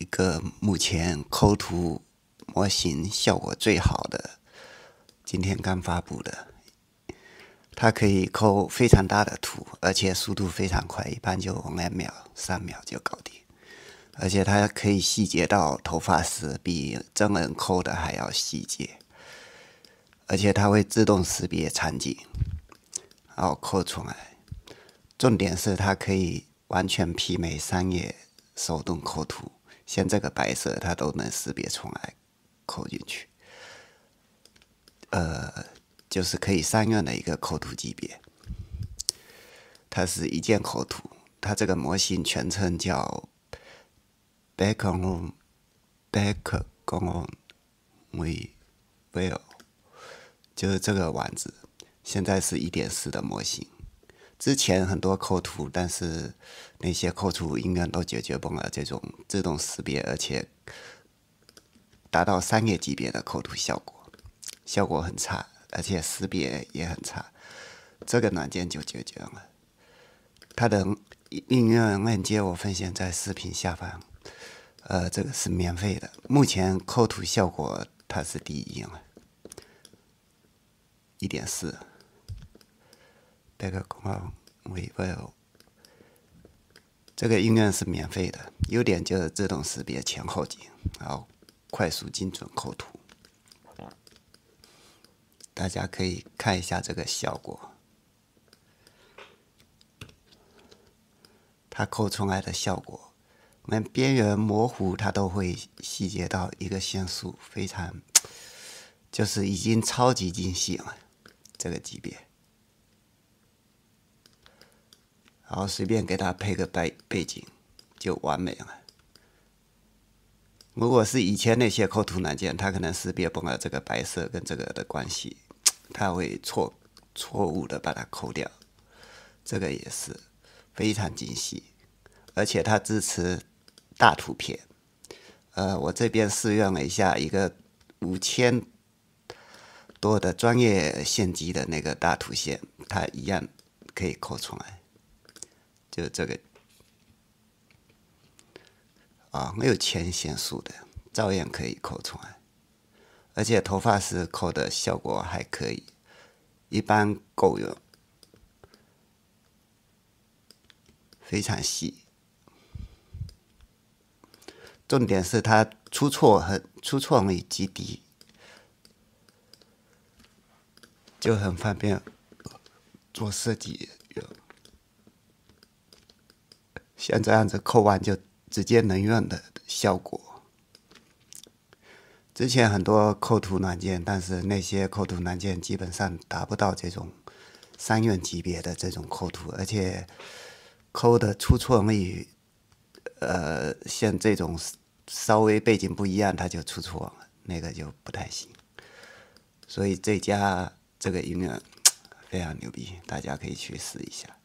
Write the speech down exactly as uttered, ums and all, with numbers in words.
一个目前抠图模型效果最好的，今天刚发布的。它可以抠非常大的图，而且速度非常快，一般就两秒、三秒就搞定。而且它可以细节到头发丝，比真人抠的还要细节。而且它会自动识别场景，然后抠出来。重点是它可以完全媲美商业手动抠图，像这个白色它都能识别出来，抠进去。呃。就是可以商用的一个抠图级别，它是一键抠图，它这个模型全称叫 Background Background Visual， 就是这个网址。现在是 一点四 的模型，之前很多抠图，但是那些抠图永远都解决不了这种自动识别，而且达到商业级别的抠图效果，效果很差。而且识别也很差，这个软件就解决了。它的应用链接我分享在视频下方，呃，这个是免费的。目前抠图效果它是第一了， 一点四 Background Visual 这个应用是免费的，优点就是自动识别前后景，然后快速精准抠图。大家可以看一下这个效果，它抠出来的效果，连边缘模糊它都会细节到一个像素，非常就是已经超级精细了，这个级别。然后随便给它配个背背景，就完美了。如果是以前那些抠图软件，它可能识别不了这个白色跟这个的关系。它会错错误的把它抠掉，这个也是非常精细，而且它支持大图片。呃，我这边试用了一下一个五千多的专业相机的那个大图线，它一样可以抠出来，就这个啊，没有前像素的，照样可以抠出来。而且头发丝抠的效果还可以，一般够用，非常细。重点是它出错很出错率极低，就很方便做设计用。像这样子抠完就直接能用的效果。之前很多抠图软件，但是那些抠图软件基本上达不到这种商用级别的这种抠图，而且抠的出错率，呃，像这种稍微背景不一样，它就出错了，那个就不太行。所以这家这个应用非常牛逼，大家可以去试一下。